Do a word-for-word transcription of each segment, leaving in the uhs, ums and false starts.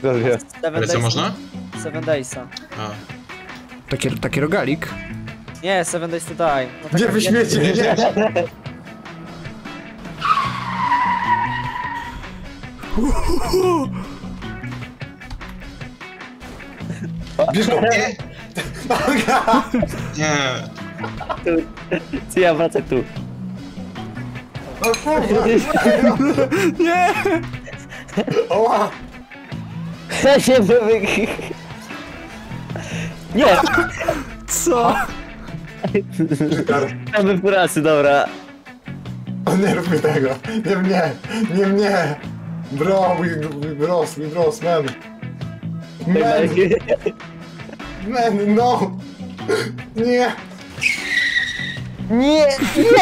Ale co można? Seven Daysa. A. Taki, taki rogalik. Nie, Seven Days to Die. No, Gdzie wy śmiecie, nie wiesz? Bierz go! Nie! Nie! Co ja wracaj tu. Nie! Oła! Ja się wy... Nie! Co? Mamy w pracy, dobra. O, nie rób mi tego! Nie mnie! Nie mnie! Bro, mój, mój bros, mój bros, man! Man! Man, no! Nie! Nie!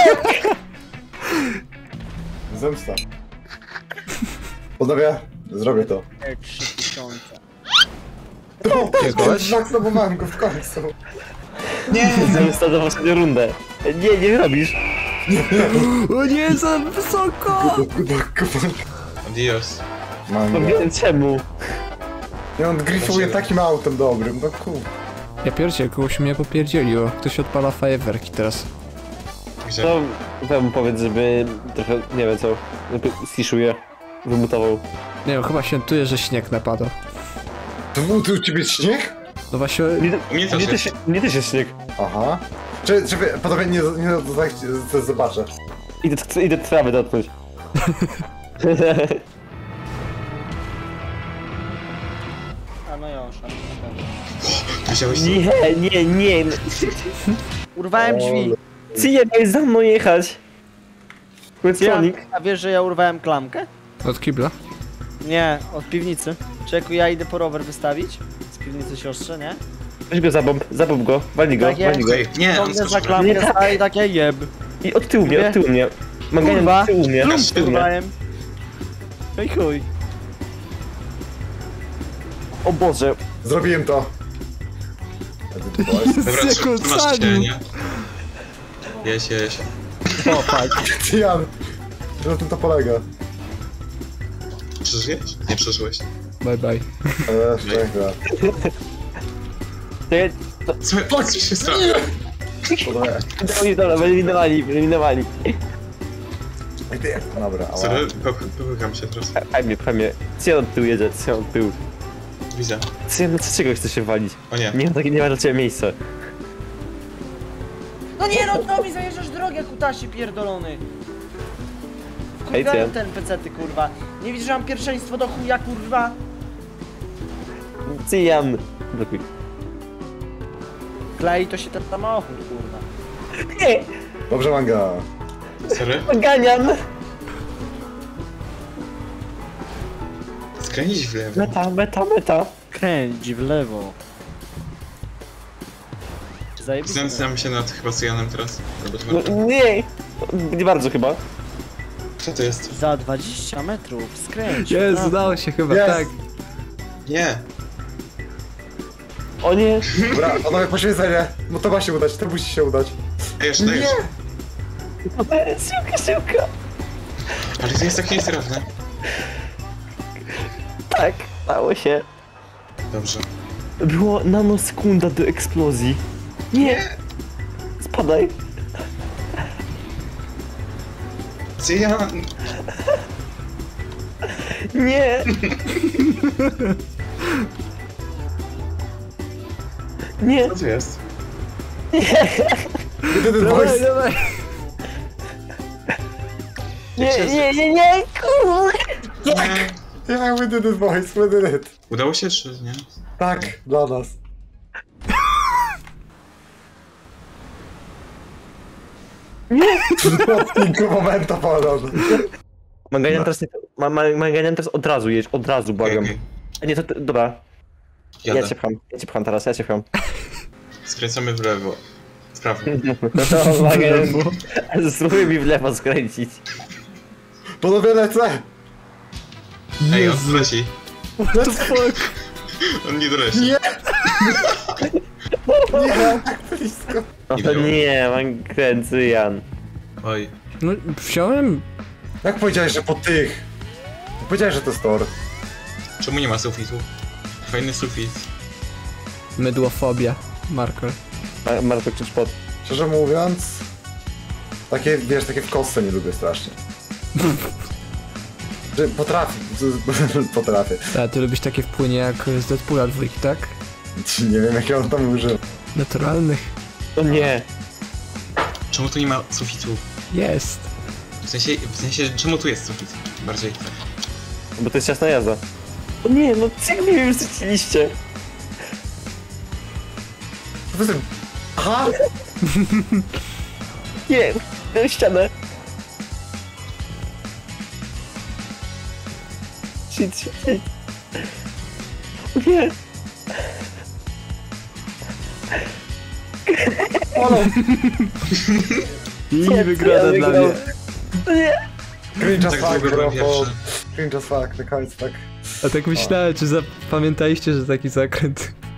Zemsta. Panowie, zrobię to. trzy tysiące. To Czegoś? zmaksowałem go w końcu. Nie! Zemsta do waszej rundę. Nie, nie robisz. O nie, za wysoko! Adios. Mam go. Powiem czemu. Ja on gryfuje takim autem dobrym, no kur... Ja pierdziel, kogoś mnie popierdzieliło. Ktoś odpala fajerwerki teraz. Gdzie? To temu powiedz, żeby trochę, nie wiem co, stiszuje, wymutował. Nie wiem, chyba się czuje, że śnieg napadał. To był tu u ciebie śnieg? No właśnie... Mnie, U mnie też mnie, jest. też, mnie też jest śnieg. Aha. Czy, czy panowie, nie, nie, nie, to zobaczę. Idę, idę trawy dotknąć. A no już, a Widziałeś to? Nie, nie, nie. urwałem drzwi. Cija, miałeś za mną jechać. Ja, Kłeconik. a wiesz, że ja urwałem klamkę? Od kibla? Nie, od piwnicy. Czeku, ja idę po rower wystawić. Z piwnicy siostrze, nie? Weź go zabomb, zabomb go, walnij go, Tak jest. walnij go. Okej, nie, on Ciągnę za skoczył. klamkę, Nie tak. staje takie jeb. I od tyłu mnie, Mówię. od tyłu mnie. Magania Kurwa. od tyłu mnie, Plum, od tyłu mnie. urwałem. No i chuj. O Boże. Zrobiłem to. Dobra, Jak trzymasz ocalił. się, nie? Jeś, jeś. Cian! Na tym to polega. Przeżyjesz? Nie przeżyłeś. Bye bye. Eee, szczęśliwa. Czekaj, Co, co się stało? Panowie. oni dobra, wyeliminowali, wyeliminowali. Dobra, ała. Sorry, popycham się teraz. Pchaj mnie, pchaj mnie. Cija od tyłu jedzie, Cja od tyłu. Widzę. Cja, no co czego chcesz się walić? O nie. Nie ma, takie- nie ma dla ciebie miejsca. No nie no, to mi zajeżdżasz drogę, kutasie pierdolony. Ej, Kurwa, ty. ten pecety, kurwa. Nie widzisz, że mam pierwszeństwo do chuja, kurwa. Cyjan. Blokuj. Klei to się ten samochód, kurwa. Nie, Dobrze, manga. Sorry? Ganian. Skręcić w lewo. Meta, meta, meta. Kręć w lewo. Zajebiste. Znęcam się nad chyba Cyjanem teraz. Zobacz, No, nie. Nie bardzo chyba. co to jest? Za dwadzieścia metrów skręć. Jest, prawo. udało się chyba, Jest. tak. Nie. O nie. Dobra, panowie, poświęcenie. No to ma się udać, to musi się udać. Dajesz, dajesz. Siłka, siłka. Ale to jest takie niestrawne. Tak, stało się. Dobrze. Było nanosekunda do eksplozji. Nie. Spadaj. Cyjan! Nie. Nie. Co to jest? Jedyny Dawaj, voice. dawaj. Nie, nie, nie, nie, kurde. Nie. Yeah, we did it, boys, we did it. Udało się, czy nie? Tak, dla nas. Tylko momenta, Paulon. Manganian teraz, nie, ma, ma, Manganian teraz od razu jedź, od razu, błagam. Okej, okej. A nie, to, to dobra. Jadę. Ja cię pcham, ja cię pcham teraz, ja cię pcham. Skręcamy w lewo. W prawo. No to Manganian, spróbuj mi w lewo skręcić. Panowie, lecę! Ej, on leci. What the fuck? On nie doleci. Nie! Nie, tak blisko. No to nie, Manganian, Jan. Oj. No, wziąłem... Jak powiedziałeś, że po tych? Powiedziałeś, że to store. Czemu nie ma sufitu? Fajny sufit. Mydłofobia. Marker. A, Marto, krzycz pod. Szczerze mówiąc... Takie, wiesz, takie w kostce nie lubię strasznie. Że potrafię, potrafię. A ty lubisz takie wpłynie jak z Deadpoola dwójki, tak? Nie wiem jakie on tam użył. Naturalnych. O nie! Czemu tu nie ma sufitu? Jest. W sensie, w sensie, czemu tu jest sufit? Bardziej. Bo to jest ciasna jazda. O nie, no jak mnie już zrzuciliście? To jest... Aha! Nie, tę ścianę. Shit, shit, shit. O nie. I Co- wygrana co ja dla wygrałem? mnie. O nie. Cringe as Tak fuck, długo bro, byłem po... pierwszy. Cringe as fuck, na końcu tak... A tak myślałem, czy zapamiętaliście, że taki zakręt